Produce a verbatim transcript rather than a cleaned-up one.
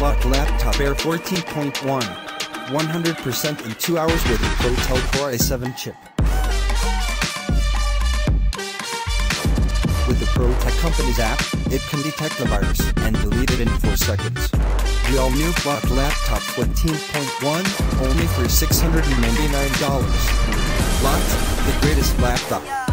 PlotLaptop Air fourteen point one. one hundred percent in two hours with a Intel Core i seven chip. With the ProTech Company's app, it can detect the virus and delete it in four seconds. The all-new PlotLaptop fourteen point one, only for six hundred ninety-nine dollars. Plot, the greatest laptop.